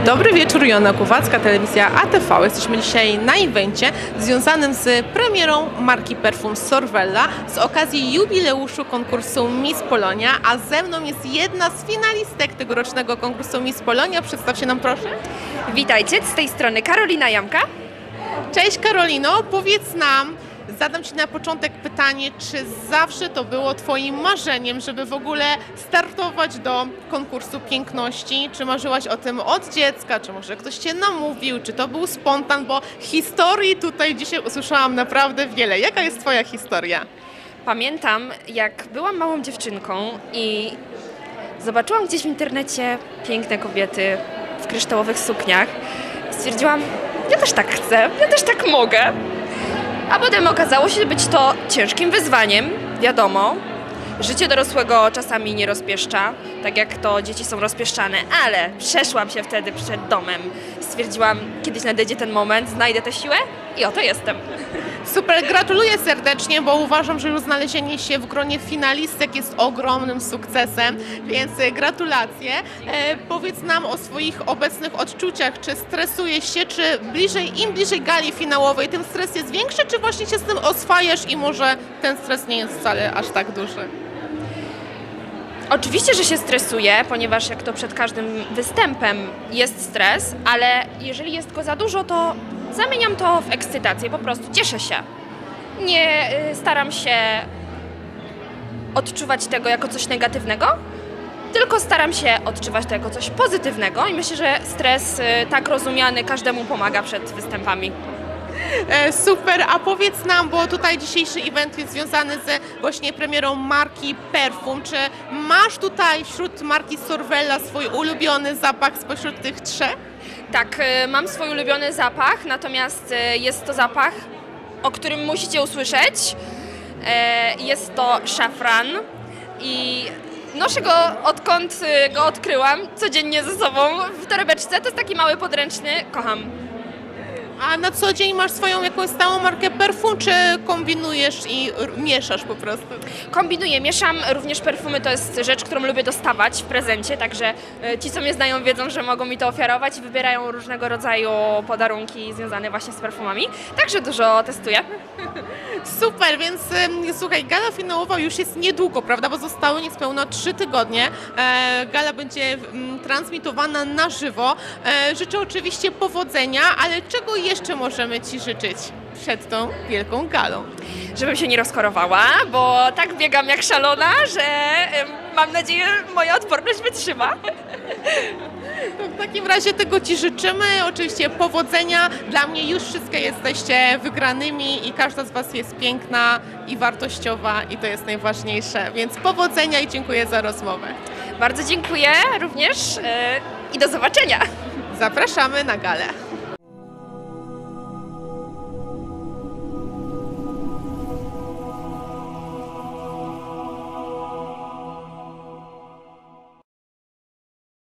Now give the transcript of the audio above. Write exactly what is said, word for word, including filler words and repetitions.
Dobry wieczór, Joanna Kowalska, telewizja A T V. Jesteśmy dzisiaj na evencie związanym z premierą marki perfum Sorvella z okazji jubileuszu konkursu Miss Polonia, a ze mną jest jedna z finalistek tegorocznego konkursu Miss Polonia. Przedstaw się nam proszę. Witajcie, z tej strony Karolina Jamka. Cześć Karolino, powiedz nam, zadam Ci na początek pytanie, czy zawsze to było Twoim marzeniem, żeby w ogóle startować do konkursu piękności? Czy marzyłaś o tym od dziecka, czy może ktoś Cię namówił, czy to był spontan, bo historii tutaj dzisiaj usłyszałam naprawdę wiele. Jaka jest Twoja historia? Pamiętam, jak byłam małą dziewczynką i zobaczyłam gdzieś w internecie piękne kobiety w kryształowych sukniach. Stwierdziłam, ja też tak chcę, ja też tak mogę. A potem okazało się być to ciężkim wyzwaniem, wiadomo. Życie dorosłego czasami nie rozpieszcza, tak jak to dzieci są rozpieszczane, ale przeszłam się wtedy przed domem. Stwierdziłam, kiedyś nadejdzie ten moment, znajdę tę siłę i oto jestem. Super, gratuluję serdecznie, bo uważam, że już znalezienie się w gronie finalistek jest ogromnym sukcesem, więc gratulacje. E, powiedz nam o swoich obecnych odczuciach, czy stresujesz się, czy bliżej, im bliżej gali finałowej, tym stres jest większy, czy właśnie się z tym oswajasz i może ten stres nie jest wcale aż tak duży? Oczywiście, że się stresuję, ponieważ jak to przed każdym występem jest stres, ale jeżeli jest go za dużo, to zamieniam to w ekscytację, po prostu cieszę się. Nie y, staram się odczuwać tego jako coś negatywnego, tylko staram się odczuwać to jako coś pozytywnego i myślę, że stres y, tak rozumiany każdemu pomaga przed występami. E, super, a powiedz nam, bo tutaj dzisiejszy event jest związany z właśnie premierą marki perfum. Czy masz tutaj wśród marki Sorvella swój ulubiony zapach spośród tych trzech? Tak, y, mam swój ulubiony zapach, natomiast y, jest to zapach, o którym musicie usłyszeć. Y, jest to szafran i noszę go odkąd y, go odkryłam codziennie ze sobą w torebeczce. To jest taki mały podręczny, kocham. A na co dzień masz swoją jakąś stałą markę perfum, czy kombinujesz i mieszasz po prostu? Kombinuję, mieszam również perfumy, to jest rzecz, którą lubię dostawać w prezencie, także ci, co mnie znają, wiedzą, że mogą mi to ofiarować i wybierają różnego rodzaju podarunki związane właśnie z perfumami, także dużo testuję. Super, więc słuchaj, gala finałowa już jest niedługo, prawda, bo zostały niespełna trzy tygodnie. E, gala będzie m, transmitowana na żywo. E, życzę oczywiście powodzenia, ale czego jeszcze możemy Ci życzyć przed tą wielką galą? Żebym się nie rozchorowała, bo tak biegam jak szalona, że y, mam nadzieję, moja odporność wytrzyma. To w takim razie tego Ci życzymy, oczywiście powodzenia. Dla mnie już wszystkie jesteście wygranymi i każda z Was jest piękna i wartościowa i to jest najważniejsze, więc powodzenia i dziękuję za rozmowę. Bardzo dziękuję również y, i do zobaczenia. Zapraszamy na galę.